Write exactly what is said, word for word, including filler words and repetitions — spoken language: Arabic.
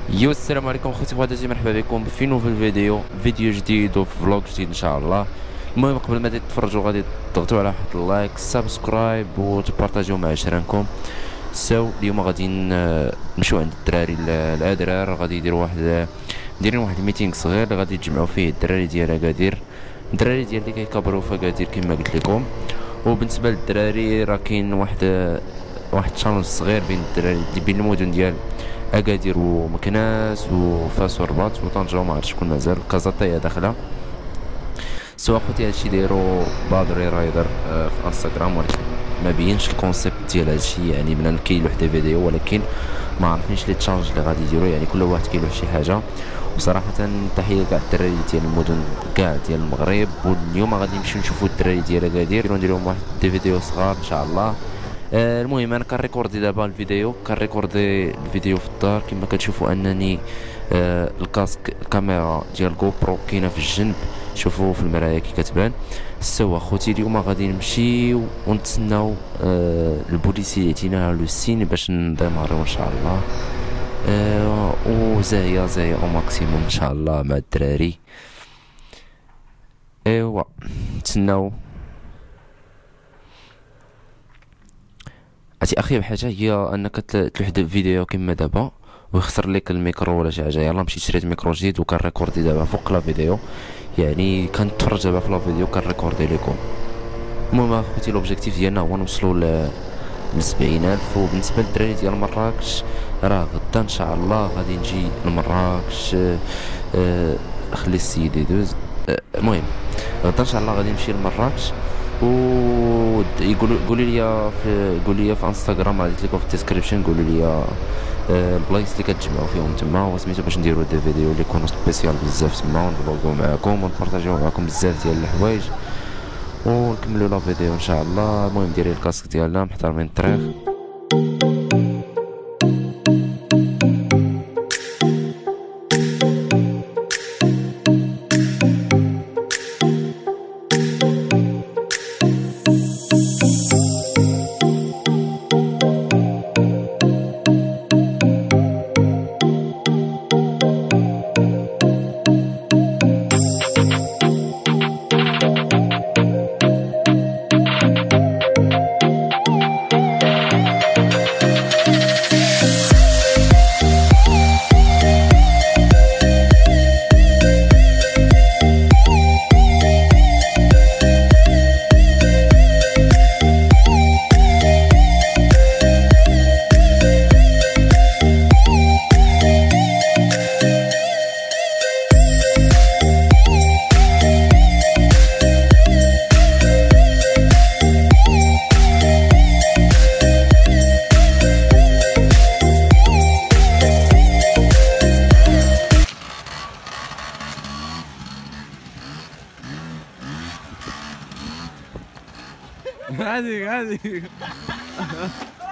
يو السلام عليكم خوتي خواتاتي، مرحبا بكم في نوفل فيديو فيديو جديد وفي فلوق جديد ان شاء الله. المهم قبل ما تتفرجوا غادي تضغطوا على واحد اللايك سبسكرايب وتبارطاجيو مع عشرانكم. سو اليوم غادي نمشيو عند الدراري الادرار، غادي يديروا واحد دايرين واحد الميتينغ صغير غادي يتجمعوا فيه الدراري ديال اكادير، الدراري ديال اللي كيكبروا في اكادير كما قلت لكم. وبالنسبه للدراري راه كاين واحد واحد تشالنج صغير بين الدراري بين المدن ديال اكادير ومكناس وفاس ورباط وطنجة وما عرفت شكون مازال كازاطيا داخله. سوا خوتي هادشي دايرو بادري رايدر آه في انستغرام، ولكن ما بينش الكونسيبت ديال هادشي، يعني بنادم كيلوح دي فيديو ولكن ما عرفنيش لي تشالنج اللي غادي يديروا، يعني كل واحد كيلوح شي حاجه. وصراحه تحيه لكاع الدراري ديال المدن كاع ديال المغرب، واليوم غادي نمشيو نشوفوا الدراري ديال اكادير وندير لهم واحد دي فيديو صغار ان شاء الله. آه المهم انا كنريكوردي دابا الفيديو كنريكوردي الفيديو في الدار كما كتشوفوا انني آه الكاسك الكاميرا ديال جو برو كاينه في الجنب، شوفوا في المرايه كي كتبان. سوا خوتي اليوم غادي نمشيو ونتسناو آه البوليسي ياتينا لو سين باش نديماريو ان شاء الله. آه وزاهيه زاهيه او ماكسيموم ان شاء الله مع الدراري. ايوا نتسناو. عرفتي اخي بحاجه هي انك تلوح فيديو كما دابا ويخسر لك الميكرو ولا شي حاجه. يلا مشيت شريت ميكرو جديد وكنريكوردي دابا فوق لا فيديو، يعني كنتفرج دابا في لا فيديو كنريكوردي لكم. المهم اخوتي لوبجيكتيف ديالنا هو نوصلوا ل لسبعين الف. وبالنسبه للدراري ديال مراكش راه غدا ان شاء الله غادي نجي لمراكش. أه أه خلي السيد يدوز. أه المهم غدا ان شاء الله غادي نمشي لمراكش. و يقولوا قولوا لي في قولوا لي في انستغرام، غادي لكم في الديسكريبشن، قولوا لي أه البلايص اللي كتجمعوا فيهم تما وسميتو باش نديروا دي فيديو اللي يكونوا سبيسيال بزاف تما ونفلوغو معاكم ونبارطاجيو معاكم بزاف ديال الحوايج ونكملوا لا فيديو ان شاء الله. المهم ديري الكاسك ديالنا محترمين الطريق. هذيك هذيك